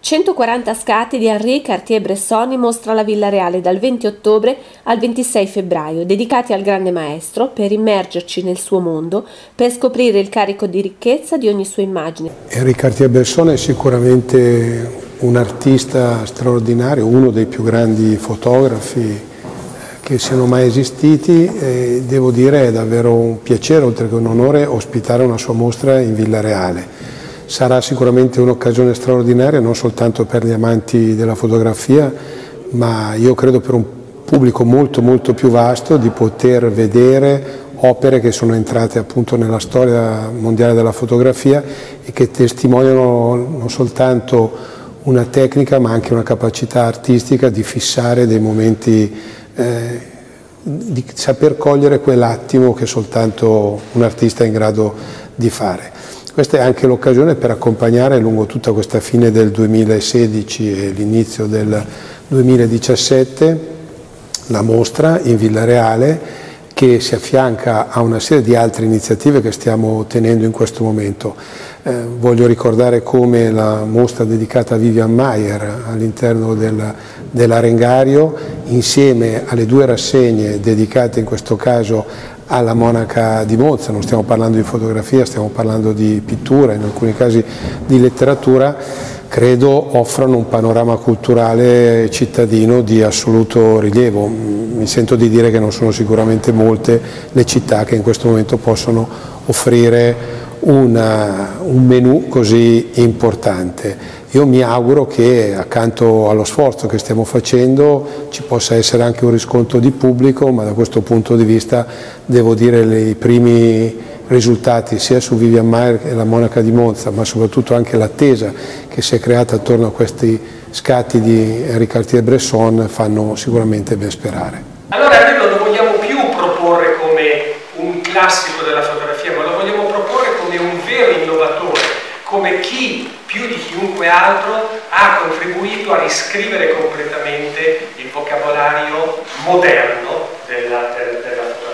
140 scatti di Henri Cartier-Bresson mostra la Villa Reale dal 20 ottobre al 26 febbraio, dedicati al grande maestro, per immergerci nel suo mondo, per scoprire il carico di ricchezza di ogni sua immagine. Henri Cartier-Bresson è sicuramente un artista straordinario, uno dei più grandi fotografi che siano mai esistiti, e devo dire è davvero un piacere, oltre che un onore, ospitare una sua mostra in Villa Reale. Sarà sicuramente un'occasione straordinaria non soltanto per gli amanti della fotografia, ma io credo per un pubblico molto più vasto, di poter vedere opere che sono entrate appunto nella storia mondiale della fotografia e che testimoniano non soltanto una tecnica ma anche una capacità artistica di fissare dei momenti, di saper cogliere quell'attimo che soltanto un artista è in grado di fare. Questa è anche l'occasione per accompagnare lungo tutta questa fine del 2016 e l'inizio del 2017 la mostra in Villa Reale, che si affianca a una serie di altre iniziative che stiamo tenendo in questo momento. Voglio ricordare come la mostra dedicata a Vivian Maier all'interno dell'Arengario, insieme alle due rassegne dedicate in questo caso alla Monaca di Monza, non stiamo parlando di fotografia, stiamo parlando di pittura, in alcuni casi di letteratura, credo offrano un panorama culturale cittadino di assoluto rilievo. Mi sento di dire che non sono sicuramente molte le città che in questo momento possono offrire un menù così importante. Io mi auguro che accanto allo sforzo che stiamo facendo ci possa essere anche un riscontro di pubblico, ma da questo punto di vista devo dire i primi risultati sia su Vivian Maier che la Monaca di Monza, ma soprattutto anche l'attesa che si è creata attorno a questi scatti di Henri Cartier-Bresson fanno sicuramente ben sperare. Allora noi non lo vogliamo più proporre come un classico della fotografia, ma lo vogliamo proporre come un vero innovatore, come chi più di chiunque altro ha contribuito a riscrivere completamente il vocabolario moderno della fotografia.